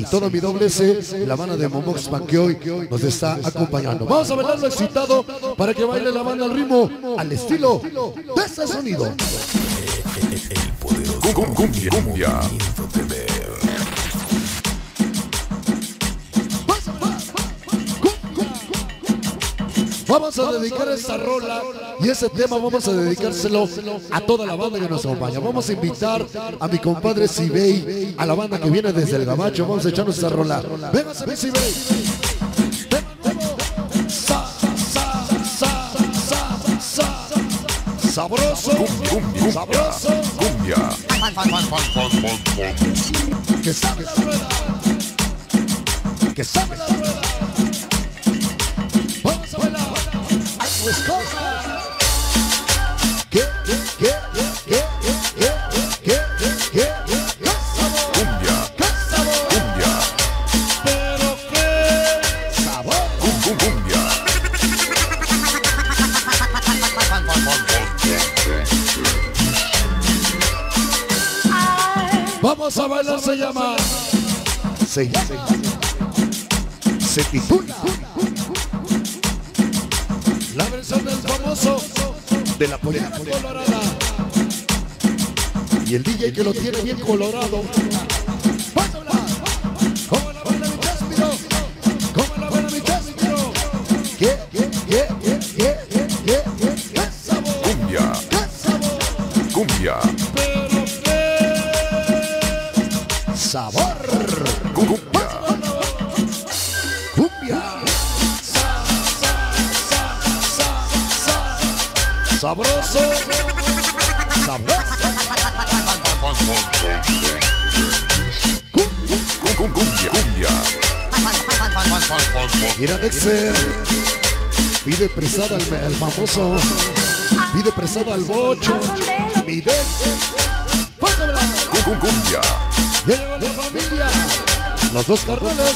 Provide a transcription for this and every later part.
todo mi doble C, la banda de Momox Pan que hoy nos está acompañando. Vamos a bailarlo excitado para que baile la banda al ritmo, al estilo de este sonido. El poderoso cumbia. Vamos a dedicar esta rola y ese tema vamos a dedicárselo a toda la banda que nos acompaña. Vamos a invitar a mi compadre Sibey, a la banda que viene desde el Gabacho. Vamos a echarnos esta rola. Véngase mi Sibey. Sabroso, sabroso, Cumbia. que sabe la rueda, que sabe la rueda. Vamos a bailar. Ay, pues cosa. ¿Qué? Cumbia. ¿Qué sabor? Cumbia. Pero qué sabor. Cumbia. Vamos a bailar, se llama. Se titula la versión del famoso de la polera colorada. Y el DJ que lo tiene bien colorado. Vamos a hablar. ¿Cómo la baila mi Chespiro? ¿Cómo la baila mi Chespiro? ¿Qué sabor? Cumbia. ¿Qué sabor? Cumbia. Pero qué sabor. Cumbia. Cumbia. Sabroso. Sabroso. Cumbia. Mira Dexter. Pide presada al famoso. Pide presada al bocho. Mi Dexter. Pásamela. Cumbia. Ya llegó la familia. Los dos carnales.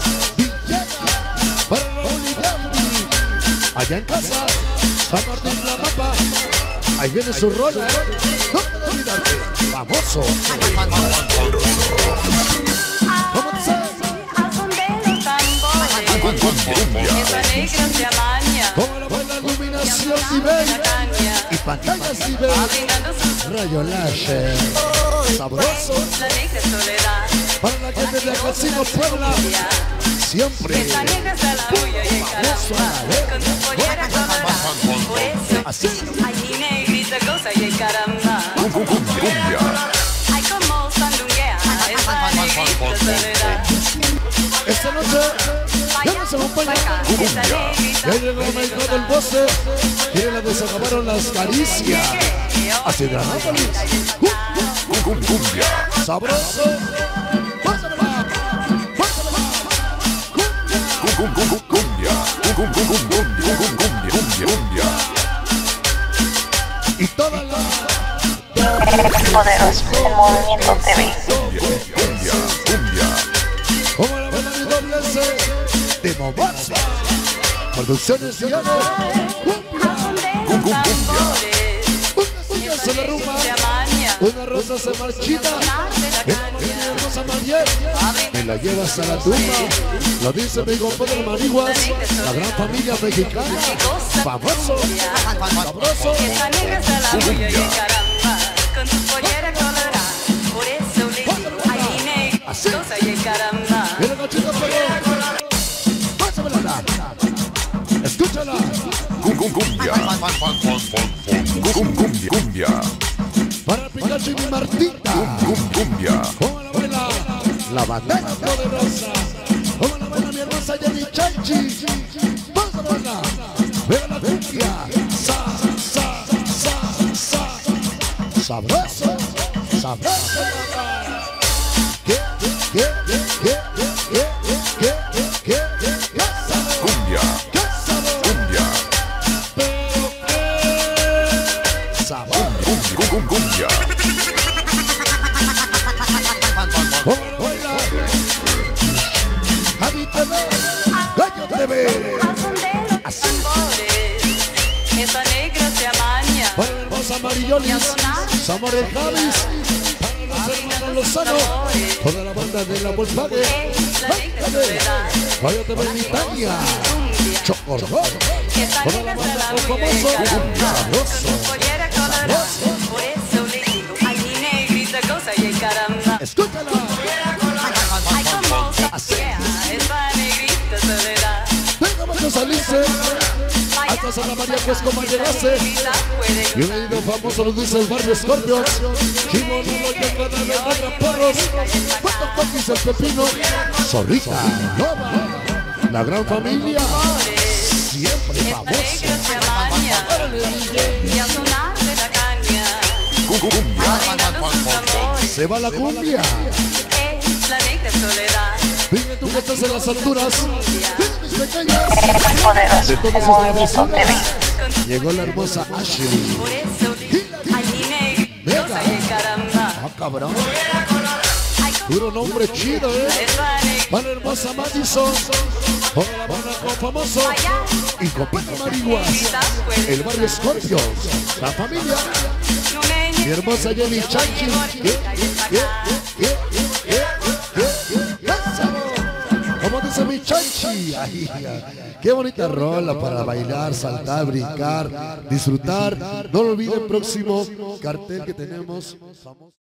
Para Raúl y Gandhi. Allá en casa. San Martín la mapa. Ahí viene su rola. No puedo olvidarte. Famoso. ¿Cómo se? Esa negra se amaña, Como la buena iluminación y ven. Y pantallas y ven. brindando sus Rayo láser. Sabroso. la negra soledad. Para la gente de Acasino Puebla. Siempre. Esa negra se la huya y encaramba, con tu pollera colorada. Por eso, Así. ay mi negrita goza y encaramba. Cumbia. Ay como sandunguea, esa negrita soledad. Esta noche ya nos acompaña. Esa negrita Ya llegó México del Bosque. Quieren la desacabaron las caricias. Hacia Granápolis. Cumbia. Sabroso. Pásamela. Pásamela. Cumbia. Y toda la Poderoso, el movimiento TV. Cumbia. como la buena mi doble C de Momox. Producciones Diana. Una se derrumba. Una rosa se marchita. Una rosa María. Me la llevas a la tumba. Lo dice mi compadre Maniguas. La gran familia mexicana. Famoso. Sabroso. Esa negra se la huya y encaramba, con tu pollera colorada. Por eso le digo, ay mi negra goza y encaramba. Mira Nachito Pérez. Pásamela. Escúchala. Cumbia. Para Pikachu y mi Martita. Cumbia. Como la baila la bandera poderosa. Como la baila mi hermosa Jenny Chanchi. Vamos a bailar. Vea la cumbia. Sabroso. Sabroso. ¿Qué? Cumbia. ¿Qué sabor? Cumbia. Pero qué sabor. Cumbia. ¿Cómo la baila? Javi TV. Gallo TV. Así. Esa negra se amaña, Para la hermosa Marillonis. Zamora Javis. Para los hermanos Lozano, toda la banda de la Volkswagen, Cállate Britania, Chocorrón, toda la banda con famoso, sabroso, Por eso le digo, ay mi negrita cosa y el caramba. escúchala, Ay como se queda esa negrita soledad. venga más a salirse, hasta Santa María pues como llegase, y un oído famoso lo dice el barrio Scorpions, Chimo no lo llega de los porros, cuando coquis el pepino, Zorrita, Loba, la gran familia, siempre famosa. Y al sonar de la caña, brindando sus amores, Se va la cumbia. es la negra soledad. Dime tú que estás en las alturas. Dime mis pequeñas. Poderoso De todas el esas movimiento travesuras. TV. Llegó la hermosa Ashley. Por eso digo, ay mi negra cosa y el caramba. Ah, cabrón. Puro nombre chido, Esa negra Para la hermosa Madison. Toda la banda con famoso. Y con Pino Mariguas. El barrio Scorpions. La familia. no me Mi hermosa Jenny Chanchi. Como dice mi Chanchi. Ay, qué bonita rola para bailar, saltar, brincar, disfrutar. No lo olviden, próximo cartel que tenemos.